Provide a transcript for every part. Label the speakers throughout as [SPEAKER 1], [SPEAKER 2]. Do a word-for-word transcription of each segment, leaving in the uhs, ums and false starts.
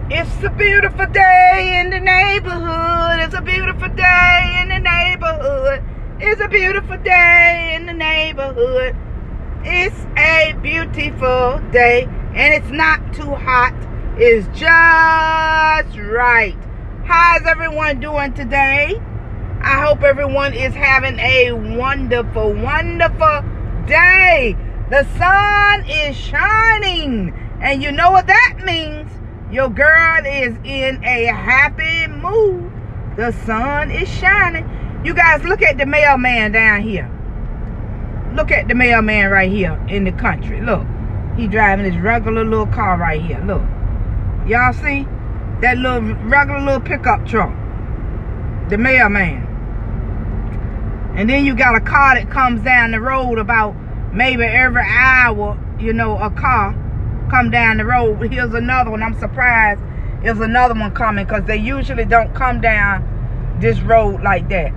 [SPEAKER 1] It's a beautiful day in the neighborhood. It's a beautiful day in the neighborhood. It's a beautiful day in the neighborhood. It's a beautiful day, and it's not too hot. It's just right. How's everyone doing today? I hope everyone is having a wonderful, wonderful day. The sun is shining, and you know what that means. Your girl is in a happy mood. The sun is shining. You guys, look at the mailman down here. Look at the mailman right here in the country. Look, he driving his regular little car right here. Look, y'all see that little regular little pickup truck, the mailman. And then you got a car that comes down the road about maybe every hour. You know, a car come down the road. Here's another one. I'm surprised there's another one coming, because they usually don't come down this road like that.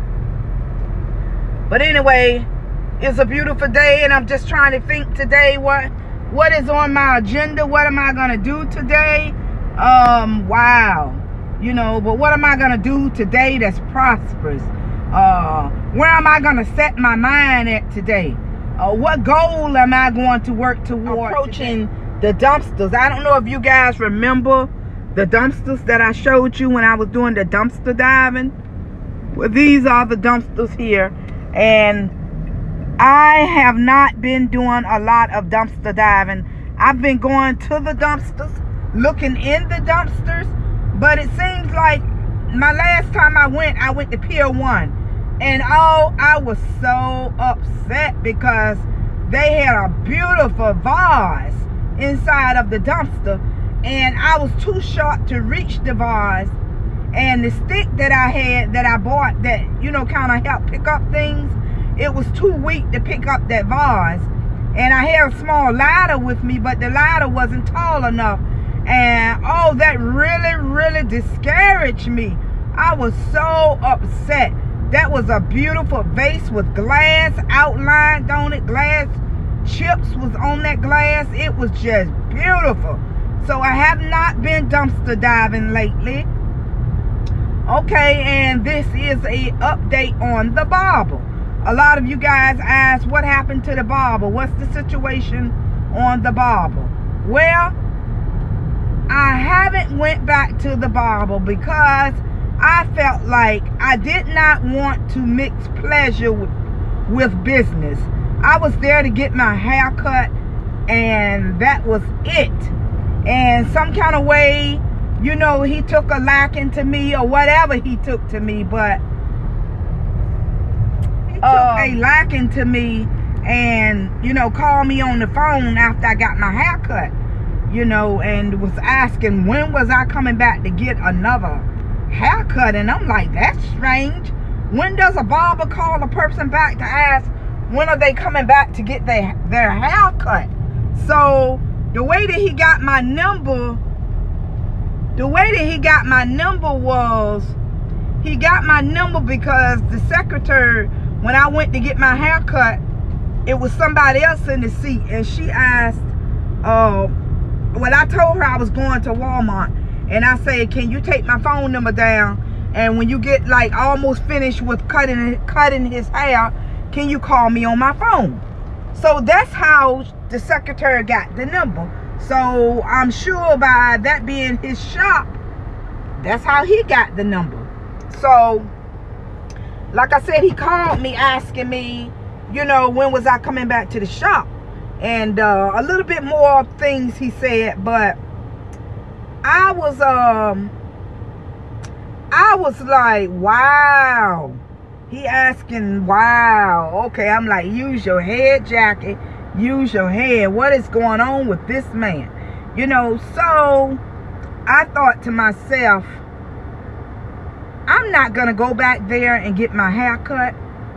[SPEAKER 1] But anyway, it's a beautiful day, and I'm just trying to think today what what is on my agenda. What am I gonna do today? Um wow, you know, but what am I gonna do today that's prosperous? Uh where am I gonna set my mind at today? Uh, what goal am I going to work toward? Approaching the dumpsters. I don't know if you guys remember the dumpsters that I showed you when I was doing the dumpster diving. Well, these are the dumpsters here, and I have not been doing a lot of dumpster diving. I've been going to the dumpsters, looking in the dumpsters, but it seems like my last time I went, I went to Pier one. And oh, I was so upset because they had a beautiful vase inside of the dumpster, and I was too short to reach the vase. And the stick that I had, that I bought, that, you know, kind of helped pick up things, it was too weak to pick up that vase. And I had a small ladder with me, but the ladder wasn't tall enough. And oh, that really, really discouraged me. I was so upset. That was a beautiful vase with glass outlined on it. Glass chips was on that glass. It was just beautiful. So I have not been dumpster diving lately. Okay, and this is a update on the Barber. A lot of you guys asked what happened to the Barber. What's the situation on the Barber? Well, I haven't went back to the Barber because I felt like I did not want to mix pleasure with, with business. I was there to get my hair cut, and that was it. And some kind of way, you know, he took a liking to me, or whatever he took to me, but he took um, a liking to me, and, you know, called me on the phone after I got my hair cut, you know, and was asking when was I coming back to get another haircut. And I'm like, that's strange. When does a barber call a person back to ask when are they coming back to get their their haircut? So the way that he got my number, the way that he got my number was, he got my number because the secretary, when I went to get my haircut, it was somebody else in the seat, and she asked, uh, well, I told her I was going to Walmart. And I said, can you take my phone number down? And when you get like almost finished with cutting cutting his hair, can you call me on my phone? So that's how the secretary got the number. So I'm sure by that being his shop, that's how he got the number. So, like I said, he called me asking me, you know, when was I coming back to the shop? And uh, a little bit more things he said, but I was um I was like, wow. He asking, wow. Okay, I'm like, use your head, Jackie. Use your head. What is going on with this man? You know, so I thought to myself, I'm not gonna go back there and get my hair cut,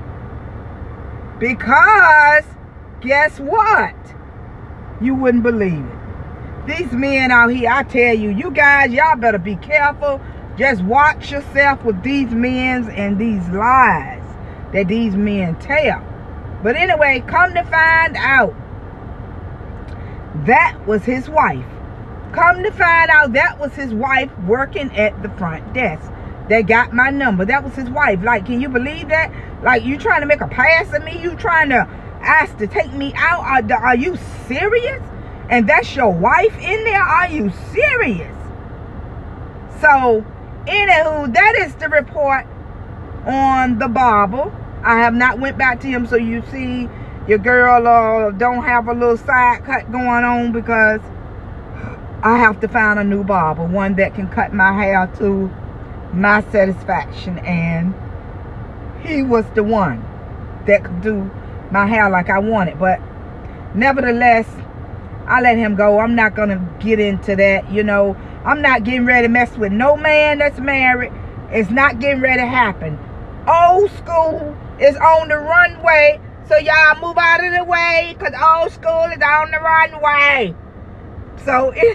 [SPEAKER 1] because guess what? You wouldn't believe it. These men out here, I tell you, you guys, y'all better be careful. Just watch yourself with these men and these lies that these men tell. But anyway, come to find out, that was his wife. Come to find out, that was his wife working at the front desk. They got my number. That was his wife. Like, can you believe that? Like, you trying to make a pass at me? You trying to ask to take me out? Are, are you serious? And that's your wife in there? Are you serious? So, anywho, that is the report on the barber. I have not went back to him, so you see your girl uh, don't have a little side cut going on, because I have to find a new barber, one that can cut my hair to my satisfaction, and he was the one that could do my hair like I wanted. But nevertheless, I let him go. I'm not gonna get into that. You know, I'm not getting ready to mess with no man that's married. It's not getting ready to happen. Old school is on the runway, so y'all move out of the way, because old school is on the runway. So it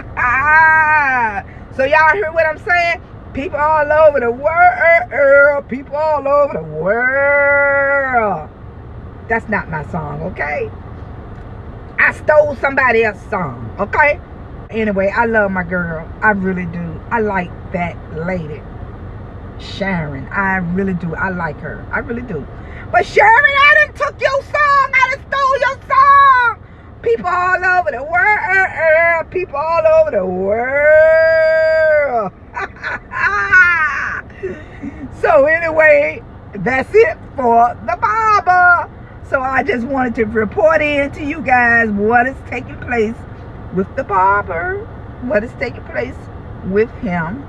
[SPEAKER 1] so y'all hear what I'm saying? People all over the world. People all over the world. That's not my song, okay? I stole somebody else's song, okay? Anyway, I love my girl. I really do. I like that lady, Sharon. I really do. I like her. I really do. But Sharon, I done took your song. I done stole your song. People all over the world. People all over the world. So anyway, that's it for the barber. So I just wanted to report in to you guys what is taking place with the barber, what is taking place with him,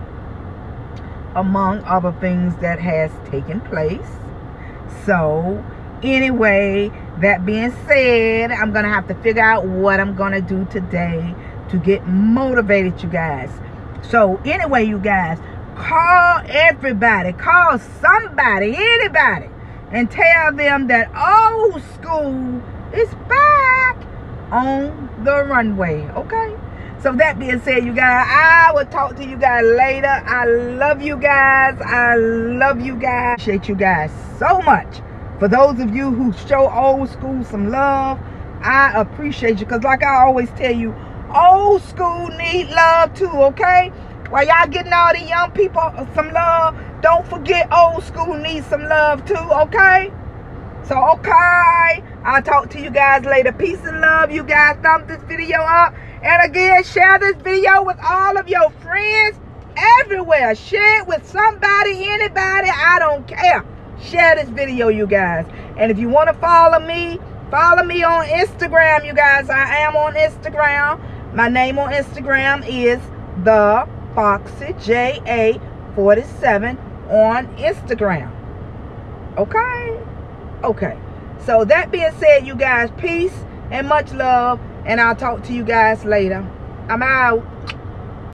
[SPEAKER 1] among other things that has taken place. So anyway, that being said, I'm gonna have to figure out what I'm gonna do today to get motivated, you guys. So anyway, you guys, call everybody, call somebody, anybody, and tell them that old school is back on the runway, okay? So that being said, you guys, I will talk to you guys later. I love you guys. I love you guys. Appreciate you guys so much. For those of you who show old school some love, I appreciate you. Because like I always tell you, old school need love too, okay? While y'all getting all the young people some love, don't forget old school needs some love too, okay? So, okay, I'll talk to you guys later. Peace and love. You guys thumb this video up. And again, share this video with all of your friends everywhere. Share it with somebody, anybody, I don't care. Share this video, you guys. And if you want to follow me, follow me on Instagram, you guys. I am on Instagram. My name on Instagram is The Foxy J A forty-seven on Instagram. Okay? Okay. So that being said, you guys, peace and much love. And I'll talk to you guys later. I'm out.